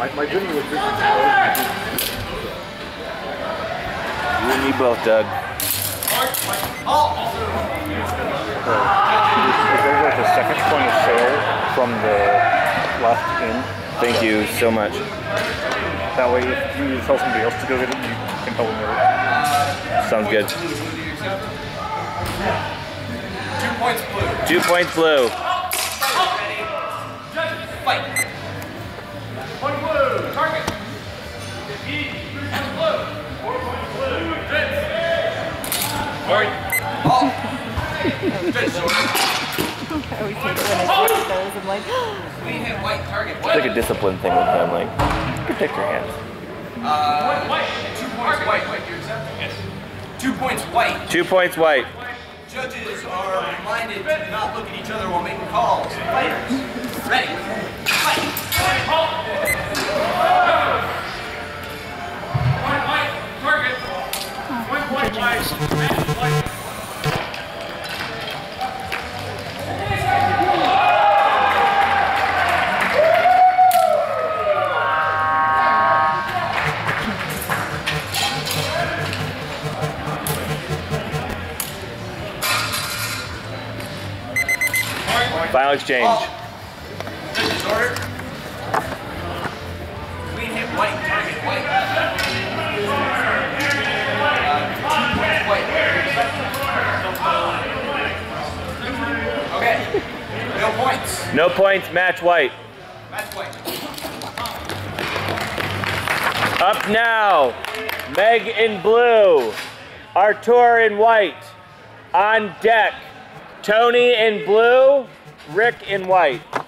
My journey was just You and me both, Doug. Is there like a second point of sale from the left in? Thank you so much. That way, if you need to tell somebody else to go get it, you can tell them there. Sounds good. 2 points blue. 2 points blue. Fight. 1 blue. Target. 3 points blue. 4 points blue. Alright. Ball. I always hate it when I see those. I'm like, We hit white target. It's like a discipline thing with him, like, protect your hands. White. 2 points white. Wait, you accept? Yes. 2 points white. 2 points white. Judges are reminded to not look at each other while making calls. Fighters. Ready. Fight. Point white. Target. Point white. White. Final exchange. Judges order. Queen hit white. Target white. 2 points white. Okay. No points. No points, match white. Match white. Up now, Meg in blue, Artur in white. On deck, Tony in blue, Rick in white.